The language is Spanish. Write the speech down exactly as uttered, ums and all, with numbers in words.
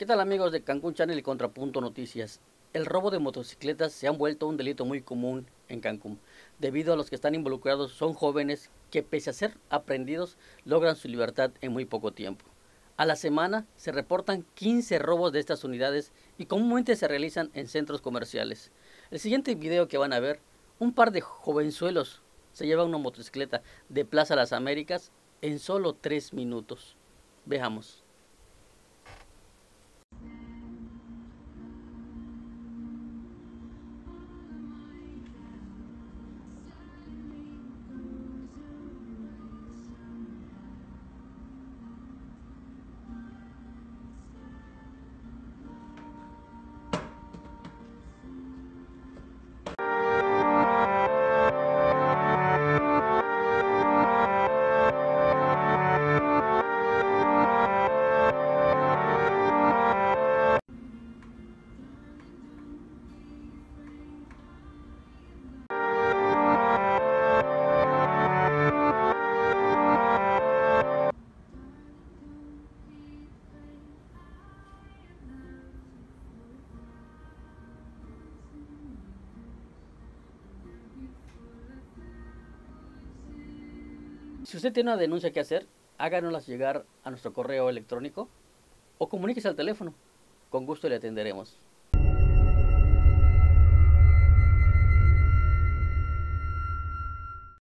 ¿Qué tal amigos de Cancún Channel y Contrapunto Noticias? El robo de motocicletas se ha vuelto un delito muy común en Cancún, debido a los que están involucrados son jóvenes que pese a ser aprendidos logran su libertad en muy poco tiempo. A la semana se reportan quince robos de estas unidades y comúnmente se realizan en centros comerciales. El siguiente video que van a ver, un par de jovenzuelos se llevan una motocicleta de Plaza Las Américas en solo tres minutos. Veamos. Si usted tiene una denuncia que hacer, háganoslas llegar a nuestro correo electrónico o comuníquese al teléfono. Con gusto le atenderemos.